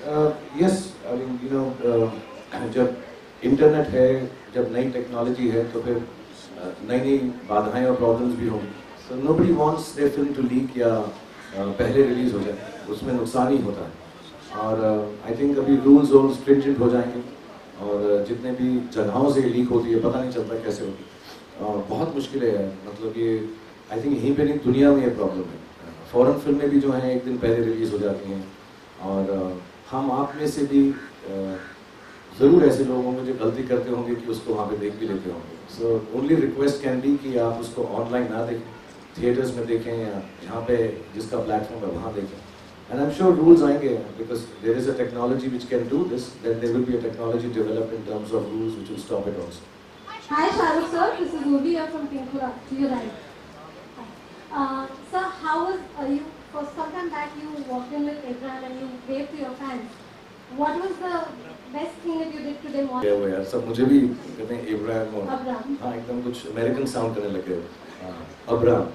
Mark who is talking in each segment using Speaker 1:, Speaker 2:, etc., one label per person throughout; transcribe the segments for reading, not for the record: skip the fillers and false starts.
Speaker 1: Yes, I mean you know, जब internet है, जब नई टेक्नोलॉजी है, तो फिर नई नई बाधाएं और प्रॉब्लम्स भी होंगी. So nobody wants their film to leak या पहले रिलीज हो जाए, उसमें नुकसान ही होता है. और आई थिंक अभी रूल्स और स्ट्रिंजेंट हो जाएंगे, और जितने भी जगहों से लीक होती है पता नहीं चलता कैसे होती है. बहुत मुश्किल है, मतलब ये आई थिंक यहीं पे नहीं दुनिया में ये प्रॉब्लम है. फॉरेन फिल्में भी जो हैं एक दिन पहले रिलीज हो जाती हैं, और हम आप में से भी ज़रूर ऐसे लोग होंगे जो गलती करते होंगे कि उसको वहाँ पे देख भी लेते होंगे. So only request can be कि आप उसको ऑनलाइन ना देखें, थिएटर्स में देखें, या जहाँ पे जिसका प्लेटफॉर्म है वहाँ देखें. And I am sure rules आएंगे, because there is a technology which can do this, then there will be a technology developed in terms of rules which will stop it also.
Speaker 2: Hi Shahrukh sir, this is Urvi here from Pinkura. To your right. Sir, how was you? For some time back, you walked in with Abraham and you waved to your fans. What was the best thing that you did today morning?
Speaker 1: क्या हुआ यार, सब मुझे भी कहते हैं इब्राहिम और
Speaker 2: Abraham.
Speaker 1: हाँ एकदम कुछ अमेरिकन साउंड करने लगे. अब्राहम.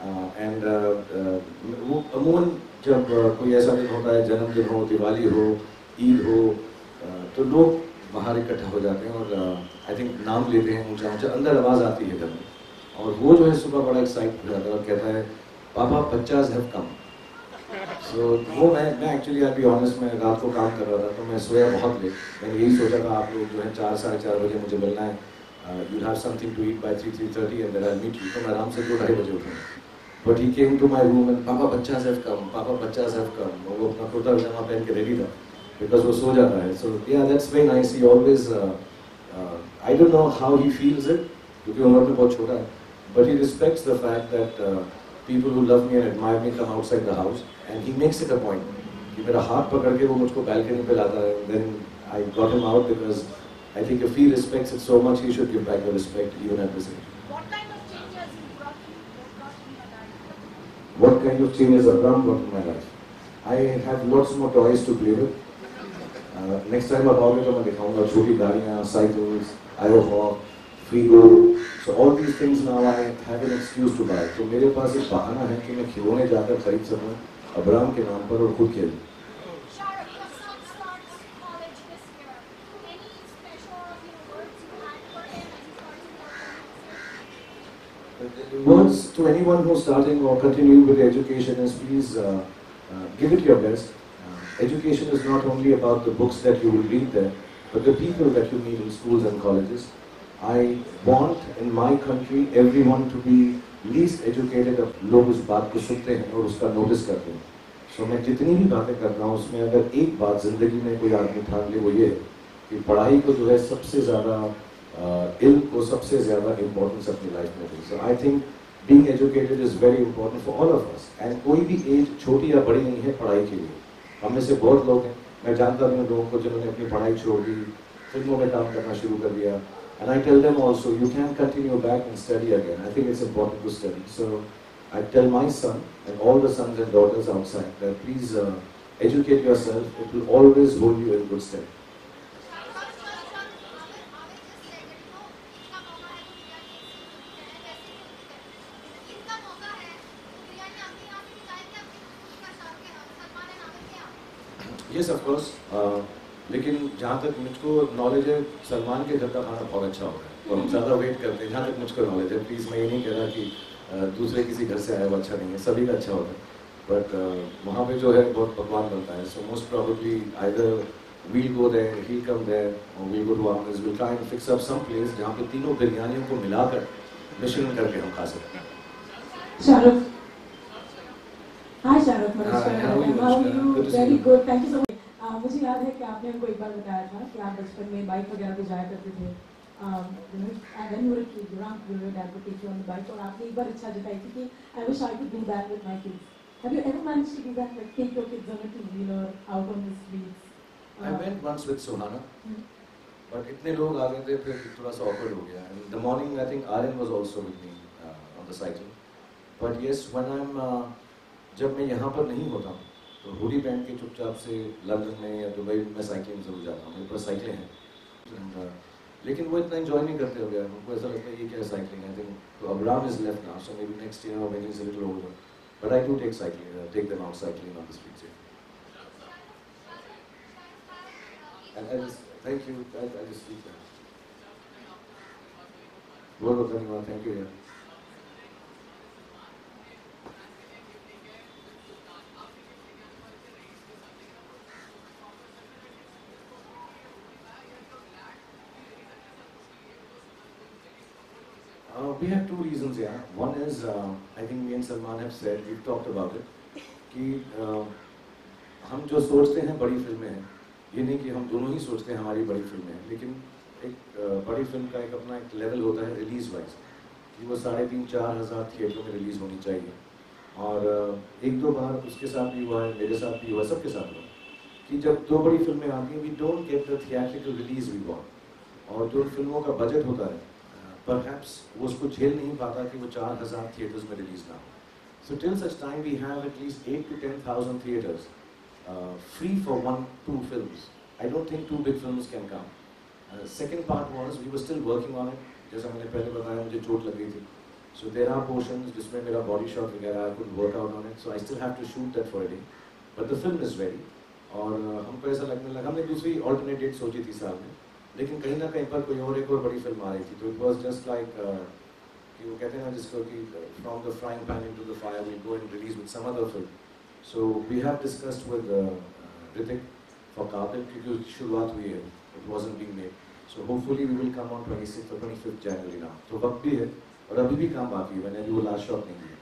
Speaker 1: एंड वो अमूमन जब कोई ऐसा दिन होता है, जन्मदिन हो, दिवाली हो, ईद हो, तो लोग बाहर इकट्ठा हो जाते हैं और आई थिंक नाम लेते हैं ऊंचा ऊंचा, अंदर आवाज़ आती है घर में. और वो जो है सुबह बड़ा एक्साइट हो जाता है और कहता है पापा 50 हैव कम. सो वो मैं एक्चुअली आप बी ऑनेस्ट, मैं रात को काम कर रहा था तो मैं सोया बहुत लेट. मैंने यही सोचा था आप लोग जो है 4 साढ़े 4 बजे मुझे मिलना है, you have something to eat by 3:30 and then I meet you. तो मैं आराम से 2-2:30 बजे उठूँगा. But he came to my room and पापा 50 हैव कम, पापा 50 हैव कम. वो अपना कुर्ता पजामा पहन के रेडी था, बिकॉज वो सो जाता है. सो या that's very nice. He always I don't know how he feels it, क्योंकि उम्र में बहुत छोटा है, but he respects the fact that people who love me and admire me come outside the house, and he makes it a point कि मेरा हाथ पकड़ के वो मुझको balcony पे लाता है. Then I got him out because I think if he respects it so much, he should give back the respect even at this age.
Speaker 3: What kind of changes he brought in your life?
Speaker 1: What kind of changes Abraham brought in my life? I have lots more toys to play with. Next time आप आओगे तो मैं दिखाऊंगा छोटी गाड़ियाँ, cycles, Aerohawk, Figo. So all these things now I have an excuse to buy. तो मेरे पास एक बहाना है कि मैं खिलौने जाकर खरीद सकूं अब्राहम के नाम पर और खुद खेलूं.
Speaker 3: Shahrukh, your son starts college this year. Any special words you had for him as he starts in
Speaker 1: Words to anyone who's starting or continuing with education is please give it your best. Education is not only about the books that you will read there, but the people that you meet in schools and colleges. I want in my country everyone to be least educated. लोग उस बात को सुनते हैं और उसका notice करते हैं. So मैं जितनी भी बातें कर रहा हूँ उसमें अगर एक बात जिंदगी में कोई आदमी ठान ले वो ये कि पढ़ाई को जो है सबसे ज़्यादा इल्म को सबसे ज़्यादा इम्पोर्टेंस अपनी लाइफ में दी. So I think being educated is very important for all of us. And कोई भी एज छोटी या बड़ी नहीं है पढ़ाई के लिए. हम में से बहुत लोग हैं, मैं जानता भी हूँ लोगों को जिन्होंने अपनी पढ़ाई छोड़ दी, फिल्मों में काम करना शुरू कर दिया. And I tell them also, you can continue back and study again. I think it's important to study. So I tell my son and all the sons and daughters outside that please educate yourself. It will always hold you in good stead. Yes, of course. लेकिन जहाँ तक मुझको knowledge है सलमान के घर का खाना बहुत अच्छा होता है और हम ज़्यादा वेट करते हैं. जहाँ तक मुझको नॉलेज है, प्लीज़ मैं ये नहीं कह रहा कि दूसरे किसी घर से आया वो अच्छा नहीं है, सभी का अच्छा होता है. बट वहाँ पे जो है बहुत पकवान बनता है. So most probably either we'll go there, he'll come there, or we'll go to Amis. We'll try and fix up some place जहाँ पे तीनों बिरयानियों को मिलाकर मिश्रण करके हम खा सकते हैं.
Speaker 2: Shahrukh. Hi Shahrukh. How are you? Very good. Thank you so much. मुझे याद है कि आपने हमको एक बार बताया था कि आप बचपन में बाइक वगैरह पे जाया करते थे. And then you were a kid, your dad would take you on the bike. और आपने एक बार इच्छा जताई थी कि I wish I could do that with my kids. Have you ever managed to do that, like take your kids on a two-wheeler out on the streets?
Speaker 1: I went once with Suhana, but इतने लोग आ गए थे फिर थोड़ा सा awkward हो गया. And in the morning I think Aryan was also with me on the cycle. But yes, when I'm जब मैं यहाँ पर नहीं होता हूँ तो हुडी पहन के चुपचाप से लंदन में या दुबई में साइकिलिंग जरूर जाता हूँ. मेरे पास साइकिलें हैं, लेकिन वो इतना एंजॉय नहीं करते हो गया. उनको ऐसा लगता है ये क्या साइकिलिंग है. तो Abraham is left now, so may be next year when he is a little older, but I do take them out cycling on the streets. I just thank you. I just speak that. बहुत बहुत धन्यवाद. Thank you. Yeah. We have two reasons here. One is, I think me and Salman have said, we've talked about it, कि हम जो सोचते हैं बड़ी फिल्में हैं, ये नहीं कि हम दोनों ही सोचते हैं हमारी बड़ी फिल्में हैं, लेकिन एक बड़ी फिल्म का एक अपना एक लेवल होता है रिलीज़ वाइज, कि वो 3,500-4 हज़ार थिएटरों में रिलीज़ होनी चाहिए. और एक दो बार उसके साथ भी हुआ है, मेरे साथ भी हुआ, सबके साथ हुआ, कि जब दो बड़ी फिल्में आती हैं, we don't get the theatrical release we want. और जो फिल्मों का बजट होता है, perhaps वो उसको झेल नहीं पाता कि वो 4,000 थिएटर्स में रिलीज ना हो. So till such time we have at least 8,000 to 10,000 theaters free for 1-2 films. I don't think 2 big films can come. Second part was we were still working on it. जैसा मैंने पहले बताया, मुझे चोट लग गई थी. So there are portions जिसमें मेरा body shot वगैरह I couldn't work out on it. So I still have to shoot that for a day. But the film is ready. और हमको ऐसा लगने लगा, हमने दूसरी alternate date सोची थी साल में, लेकिन कहीं ना कहीं पर कोई और एक और बड़ी फिल्म आ रही थी. तो इट वाज जस्ट लाइक कि वो कहते हैं ना जिसको कि from the frying pan into the fire we go and release with some other film. So we have discussed with Hrithik for carpet, क्योंकि उसकी शुरुआत हुई है, it wasn't being made. So hopefully we will come on 26th or 25th January now. तो वक्त भी है और अभी भी काम बाकी है, मैंने अभी वो लास्ट शॉट नहीं दिया.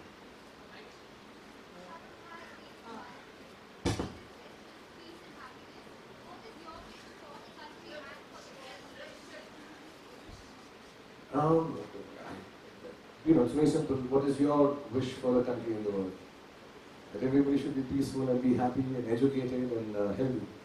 Speaker 1: You know, it's very simple. What is your wish for the country and the world? That everybody should be peaceful and be happy and educated and healthy.